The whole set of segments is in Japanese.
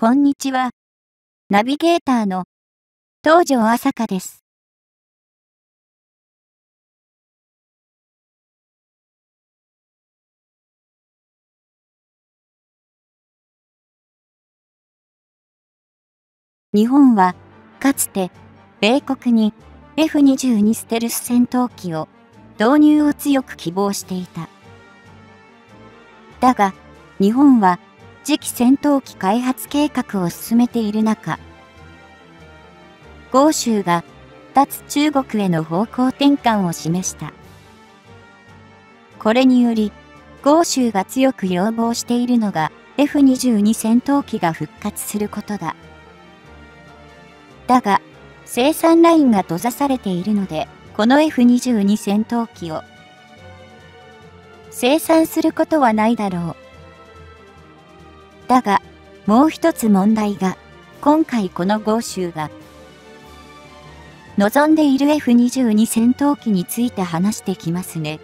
こんにちは。ナビゲーターの東條朝香です。日本はかつて米国に F-22 ステルス戦闘機を導入を強く希望していた。だが、日本は次期戦闘機開発計画を進めている中、豪州が脱中国への方向転換を示した。これにより、豪州が強く要望しているのが F-22 戦闘機が復活することだ。だが、生産ラインが閉ざされているので、この F-22 戦闘機を生産することはないだろう。だが、もう一つ問題が、今回この豪州が望んでいる F-22 戦闘機について話してきますね。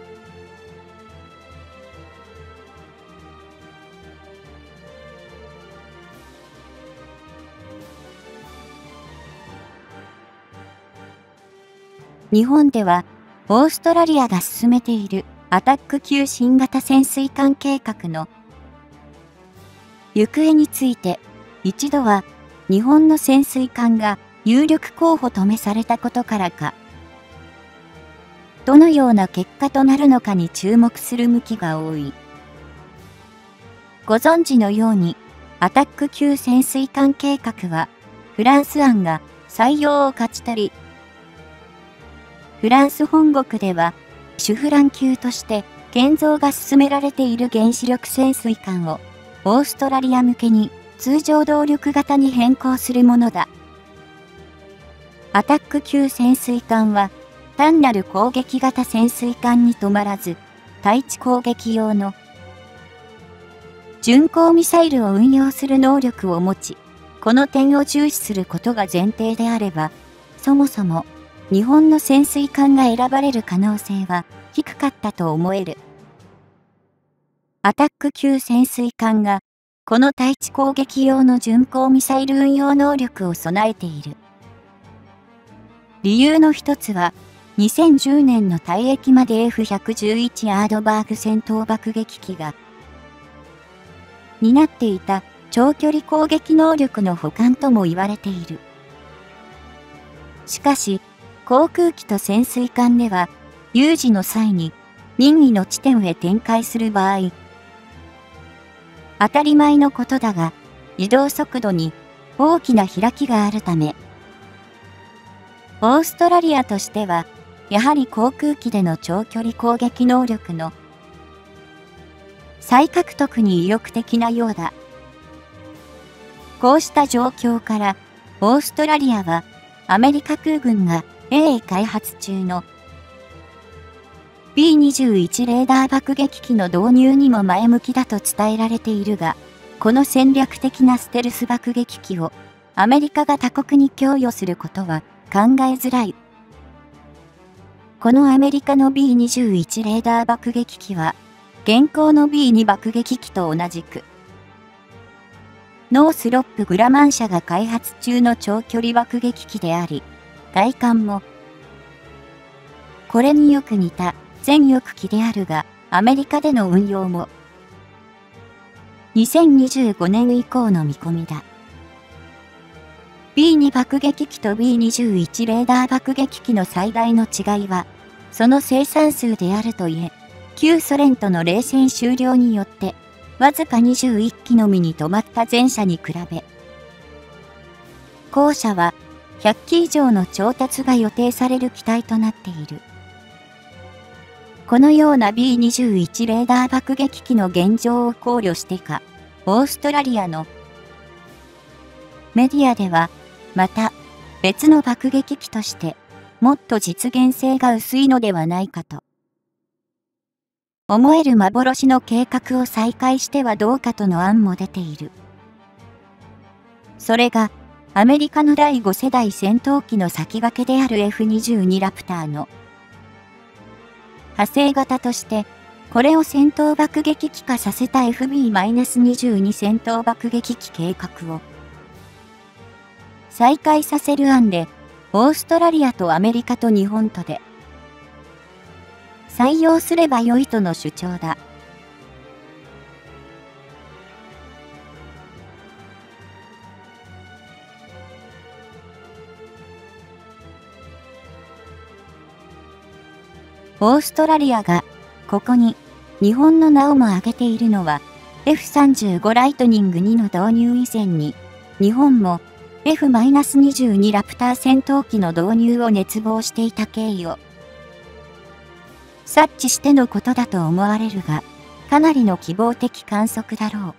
日本では、オーストラリアが進めているアタック級新型潜水艦計画の行方について、一度は日本の潜水艦が有力候補とめされたことからか、どのような結果となるのかに注目する向きが多い。ご存知のように、アタック級潜水艦計画は、フランス案が採用を勝ち取り、フランス本国では、シュフラン級として建造が進められている原子力潜水艦を、オーストラリア向けに通常動力型に変更するものだ。アタック級潜水艦は、単なる攻撃型潜水艦に止まらず、対地攻撃用の巡航ミサイルを運用する能力を持ち、この点を重視することが前提であれば、そもそも日本の潜水艦が選ばれる可能性は低かったと思える。アタック級潜水艦が、この対地攻撃用の巡航ミサイル運用能力を備えている。理由の一つは、2010年の退役まで F-111 アードバーグ戦闘爆撃機が、担っていた長距離攻撃能力の補完とも言われている。しかし、航空機と潜水艦では、有事の際に任意の地点へ展開する場合、当たり前のことだが、移動速度に大きな開きがあるため、オーストラリアとしては、やはり航空機での長距離攻撃能力の再獲得に意欲的なようだ。こうした状況から、オーストラリアは、アメリカ空軍が鋭意開発中の B-21 レーダー爆撃機の導入にも前向きだと伝えられているが、この戦略的なステルス爆撃機をアメリカが他国に供与することは考えづらい。このアメリカの B-21 レーダー爆撃機は、現行の B-2 爆撃機と同じく、ノースロップ・グラマン社が開発中の長距離爆撃機であり、外観も、これによく似た全翼機であるが、アメリカでの運用も、2025年以降の見込みだ。B-2 爆撃機と B-21 レーダー爆撃機の最大の違いは、その生産数であるといえ、旧ソ連との冷戦終了によって、わずか21機のみに止まった前者に比べ、後者は100機以上の調達が予定される機体となっている。このような B-21 レーダー爆撃機の現状を考慮してか、オーストラリアのメディアでは、また別の爆撃機として、もっと実現性が薄いのではないかと思える幻の計画を再開してはどうかとの案も出ている。それが、アメリカの第5世代戦闘機の先駆けである F-22 ラプターの派生型として、これを戦闘爆撃機化させた FB-22 戦闘爆撃機計画を再開させる案で、オーストラリアとアメリカと日本とで採用すれば良いとの主張だ。オーストラリアがここに日本の名をも挙げているのは F35 ライトニング2の導入以前に日本も F-22 ラプター戦闘機の導入を熱望していた経緯を察知してのことだと思われるが、かなりの希望的観測だろう。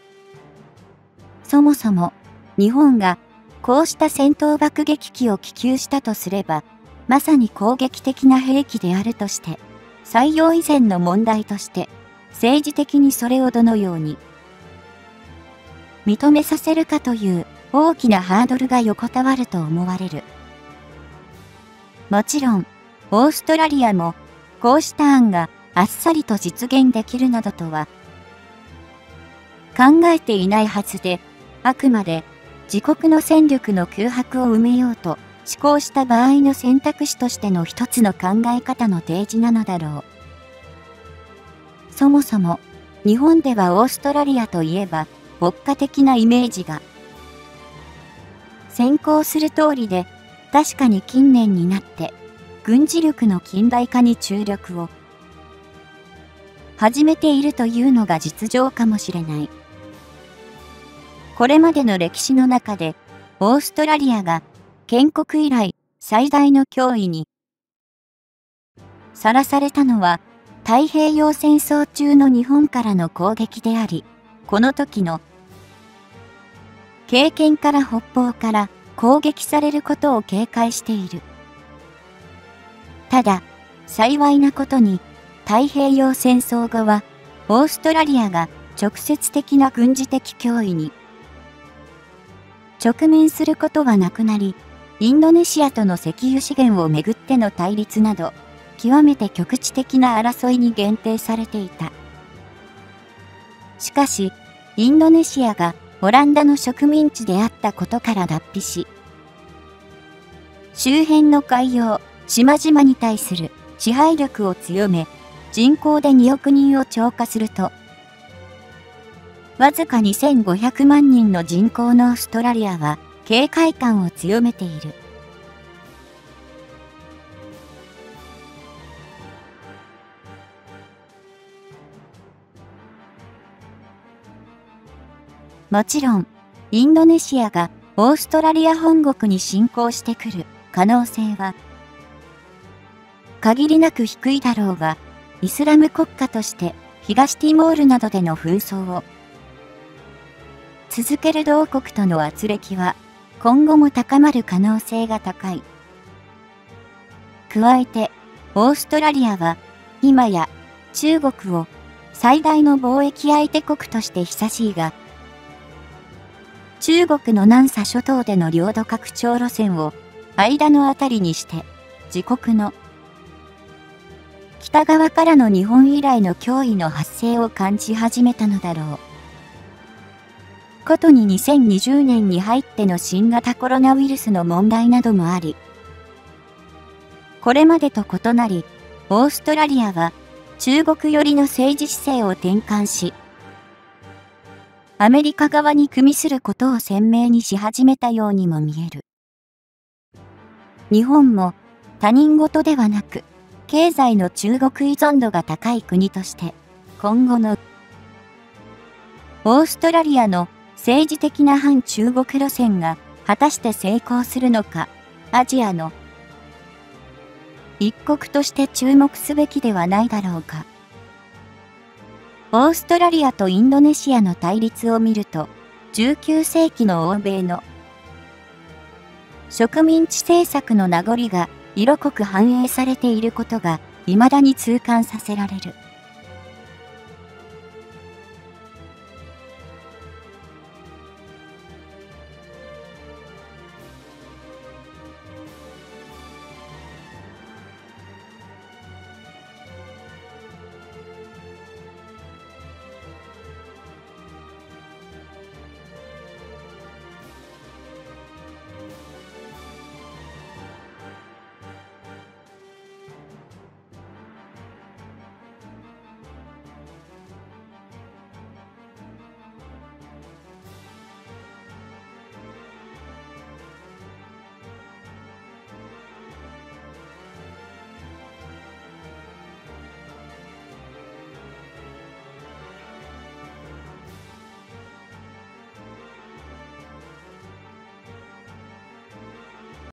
そもそも日本がこうした戦闘爆撃機を気球したとすれば、まさに攻撃的な兵器であるとして、採用以前の問題として、政治的にそれをどのように認めさせるかという大きなハードルが横たわると思われる。もちろん、オーストラリアも、こうした案があっさりと実現できるなどとは考えていないはずで、あくまで自国の戦力の空白を埋めようと、思考した場合の選択肢としての一つの考え方の提示なのだろう。そもそも、日本ではオーストラリアといえば、牧歌的なイメージが先行する通りで、確かに近年になって、軍事力の近代化に注力を始めているというのが実情かもしれない。これまでの歴史の中で、オーストラリアが建国以来最大の脅威にさらされたのは太平洋戦争中の日本からの攻撃であり、この時の経験から北方から攻撃されることを警戒している。ただ、幸いなことに太平洋戦争後はオーストラリアが直接的な軍事的脅威に直面することはなくなり、インドネシアとの石油資源をめぐっての対立など、極めて局地的な争いに限定されていた。しかし、インドネシアがオランダの植民地であったことから脱皮し、周辺の海洋、島々に対する支配力を強め、人口で2億人を超過すると、わずか2500万人の人口のオーストラリアは警戒感を強めている。もちろん、インドネシアがオーストラリア本国に侵攻してくる可能性は限りなく低いだろうが、イスラム国家として東ティモールなどでの紛争を続ける同国との圧力は今後も高まる可能性が高い。加えて、オーストラリアは今や中国を最大の貿易相手国として久しいが、中国の南沙諸島での領土拡張路線を間のあたりにして自国の北側からの日本以来の脅威の発生を感じ始めたのだろう。ことに2020年に入っての新型コロナウイルスの問題などもあり、これまでと異なり、オーストラリアは中国寄りの政治姿勢を転換し、アメリカ側に組みすることを鮮明にし始めたようにも見える。日本も他人事ではなく、経済の中国依存度が高い国として、今後のオーストラリアの政治的な反中国路線が果たして成功するのか、アジアの一国として注目すべきではないだろうか。オーストラリアとインドネシアの対立を見ると、19世紀の欧米の植民地政策の名残が色濃く反映されていることが未だに痛感させられる。